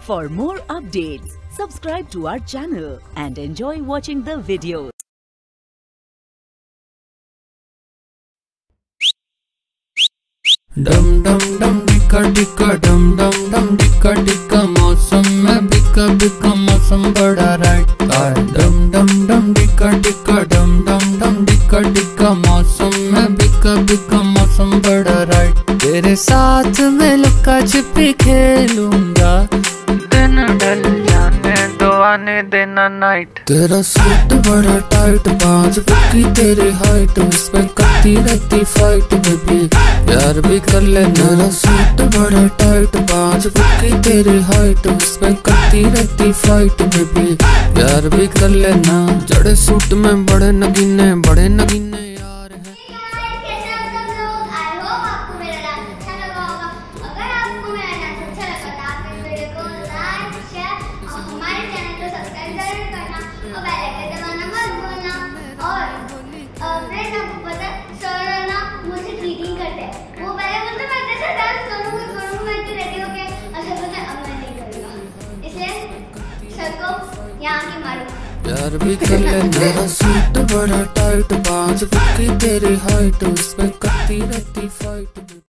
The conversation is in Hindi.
For more updates, subscribe to our channel and enjoy watching the videos. डम डम डम डिका डिका डम डम डम डिका डिका मौसम में बिका बिका मौसम बड़ा राइट डम डम डम डिका डिका डम डम डम डिका डिका मौसम में बिका बिका मौसम बड़ा राइट। तेरे साथ मैं लुका छिपी खेलूंगा, दिन ढल जाने दो आने देना नाइट। तेरा सूट बड़ा टाइट, 5 फुट की तेरी हाइट, उस पे करती रहती फाइट बेबी, प्यार भी कर ले। मेरा सूट बड़ा टाइट, 5 फुट की तेरी हाइट, उस पे करती रहती फाइट बेबी, प्यार भी कर लेना। जड़े सूट में बड़े नगीने यार हैं। प्यार भी कर ले। मेरा सूट बड़ा टाइट, 5 फुट की तेरी हाइट, उस पे करती रहती फाइट।